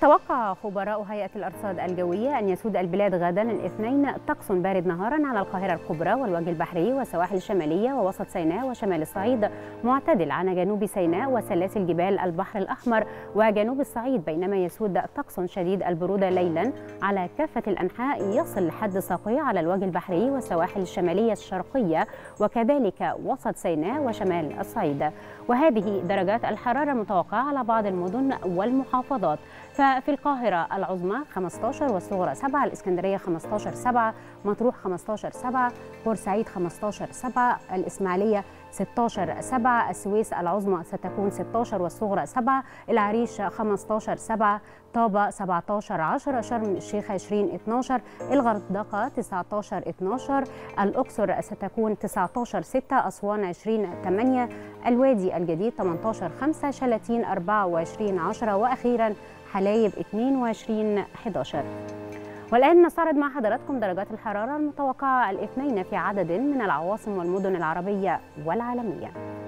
توقع خبراء هيئة الأرصاد الجوية أن يسود البلاد غدا الاثنين طقس بارد نهارا على القاهرة الكبرى والوجه البحري والسواحل الشمالية ووسط سيناء وشمال الصعيد، معتدل على جنوب سيناء وسلاسل جبال البحر الأحمر وجنوب الصعيد، بينما يسود طقس شديد البرودة ليلا على كافة الأنحاء يصل لحد ساقية على الوجه البحري والسواحل الشمالية الشرقية وكذلك وسط سيناء وشمال الصعيد. وهذه درجات الحرارة المتوقعة على بعض المدن والمحافظات. ففي القاهرة العظمى 15 والصغرى 7، الإسكندرية 15 7، مطروح 15 7، بورسعيد 15 7، الإسماعيلية 16 7، السويس العظمى ستكون 16 والصغرى 7، العريش 15 7، طابة 17 10، شرم الشيخ 20 12، الغردقة 19 12، الأقصر ستكون 19 6، أسوان 20 8، الوادي الجديد 18 5، شلاتين 24 10، وأخيرا حلايب 22 11. والآن نستعرض مع حضراتكم درجات الحرارة المتوقعة الاثنين في عدد من العواصم والمدن العربية والعالمية.